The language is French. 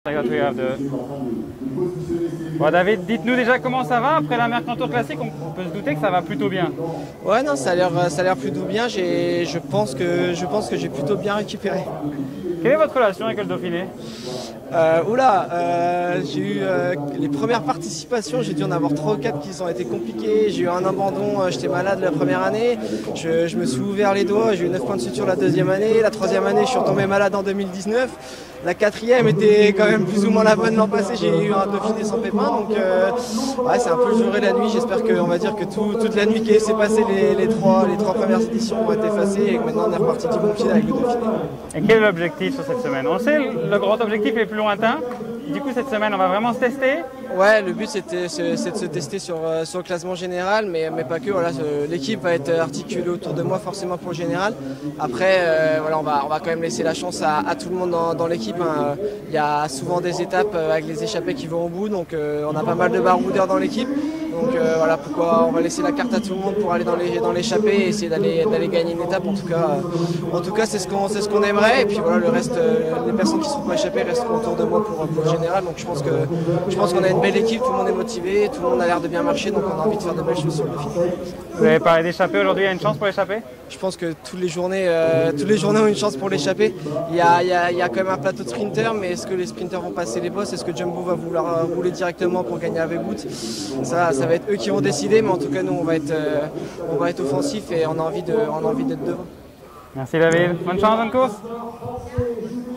Bon, David, dites-nous déjà comment ça va après la Mercantour Classique. On peut se douter que ça va plutôt bien. Ouais, non, ça a l'air plutôt bien. Je pense que j'ai plutôt bien récupéré. Quelle est votre relation avec le Dauphiné? J'ai eu les premières participations, j'ai dû en avoir 3 ou 4 qui ont été compliquées. J'ai eu un abandon, j'étais malade la première année, je me suis ouvert les doigts, j'ai eu 9 points de suture la deuxième année, la troisième année je suis retombé malade en 2019. La quatrième était quand même plus ou moins la bonne l'an passé, j'ai eu un Dauphiné sans pépin, donc ouais, c'est un peu le jour et la nuit. J'espère qu'on va dire que toute la nuit qui s'est passée, les trois premières éditions vont être effacées et que maintenant on est reparti du bon pied avec le Dauphiné. Et quel est l'objectif sur cette semaine? On sait, le grand objectif est plus lointain. Du coup, cette semaine, on va vraiment se tester. Ouais, le but c'est de se tester sur le classement général, mais pas que. Voilà, l'équipe va être articulée autour de moi forcément pour le général. Après, voilà, on va quand même laisser la chance à tout le monde dans l'équipe. Hein. Il y a souvent des étapes avec les échappés qui vont au bout, donc on a pas mal de baroudeurs dans l'équipe. Donc voilà pourquoi on va laisser la carte à tout le monde pour aller dans l'échappée et essayer d'aller gagner une étape. En tout cas, c'est ce qu'on aimerait. Et puis voilà, le reste, les personnes qui ne seront pas échappées resteront autour de moi pour le général. Donc je pense qu'on a une belle équipe, tout le monde est motivé, tout le monde a l'air de bien marcher, donc on a envie de faire de belles choses sur le Dauphiné. Vous avez parlé d'échapper aujourd'hui, il y a une chance pour l'échapper? Je pense que toutes les journées ont une chance pour l'échapper. Il y a quand même un plateau de sprinters, mais est-ce que les sprinters vont passer les bosses? Est-ce que Jumbo va vouloir rouler directement pour gagner avec Wout? Ça va être eux qui vont décider, mais en tout cas nous on va être offensif et on a envie d'être devant. Merci David, bonne chance, bonne course.